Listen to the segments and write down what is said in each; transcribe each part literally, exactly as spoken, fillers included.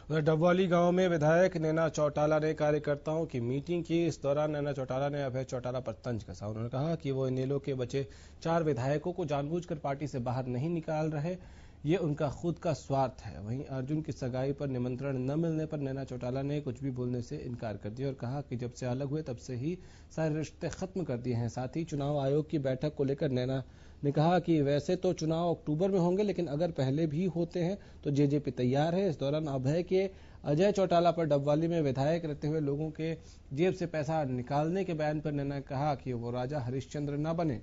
उधर डबवाली गांव में विधायक नैना चौटाला ने कार्यकर्ताओं की मीटिंग की। इस दौरान नैना चौटाला ने अभय चौटाला पर तंज कसा। उन्होंने कहा कि वो इनेलो के बचे चार विधायकों को जानबूझकर पार्टी से बाहर नहीं निकाल रहे, ये उनका खुद का स्वार्थ है। वहीं अर्जुन की सगाई पर निमंत्रण न मिलने पर नैना चौटाला ने कुछ भी बोलने से इनकार कर दिया और कहा कि जब से अलग हुए तब से ही सारे रिश्ते खत्म कर दिए हैं। साथ ही चुनाव आयोग की बैठक को लेकर नैना ने कहा कि वैसे तो चुनाव अक्टूबर में होंगे, लेकिन अगर पहले भी होते हैं तो जेजेपी तैयार है। इस दौरान अभय के अजय चौटाला पर डबवाली में विधायक रहते हुए लोगों के जेब से पैसा निकालने के बयान पर नैना ने कहा कि वो राजा हरिश्चंद्र न बने।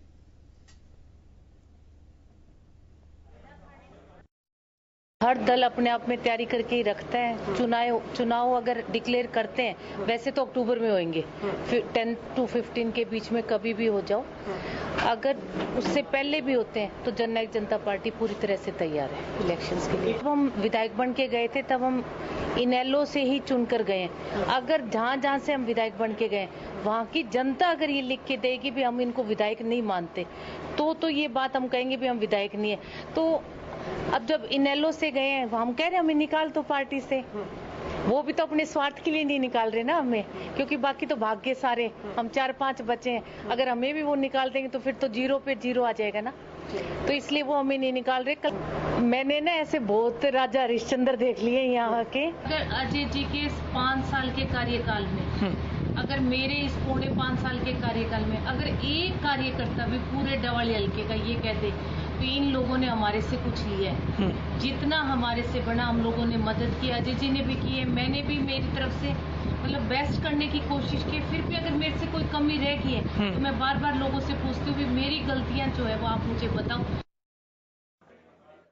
हर दल अपने आप में तैयारी करके ही रखता है। चुनाव चुनाव अगर डिक्लेयर करते हैं, वैसे तो अक्टूबर में होंगे, टेन टू फिफ्टीन के बीच में कभी भी हो जाओ। अगर उससे पहले भी होते हैं तो जननायक जनता पार्टी पूरी तरह से तैयार है इलेक्शंस के लिए। जब हम विधायक बन के गए थे तब हम इनेलो से ही चुनकर गए हैं। अगर जहां जहां से हम विधायक बन के गए, वहां की जनता अगर ये लिख के देगी भी हम इनको विधायक नहीं मानते, तो तो ये बात हम कहेंगे भी हम विधायक नहीं है। तो अब जब इनेलो से गए हैं, हम कह रहे हैं हमें निकाल तो पार्टी से। वो भी तो अपने स्वार्थ के लिए नहीं निकाल रहे ना हमें, क्योंकि बाकी तो भाग्य सारे हम चार पांच बचे हैं। अगर हमें भी वो निकाल देंगे तो फिर तो जीरो पे जीरो आ जाएगा ना, तो इसलिए वो हमें नहीं निकाल रहे। कल मैंने ना ऐसे बहुत राजा हरिश्चंद्र देख लिए यहाँ के। अगर अजय जी के पाँच साल के कार्यकाल में, अगर मेरे इस पौने पाँच साल के कार्यकाल में अगर एक कार्यकर्ता भी पूरे डबवाली हल्के का ये कह दे तो इन लोगों ने हमारे से कुछ लिया है, जितना हमारे से बना हम लोगों ने मदद की, अजय जी ने भी की है, मैंने भी मेरी तरफ से मतलब बेस्ट करने की कोशिश की। फिर भी अगर मेरे से कोई कमी रह गई है तो मैं बार बार लोगों से पूछती हूँ, मेरी गलतियां जो है वो आप मुझे बताओ।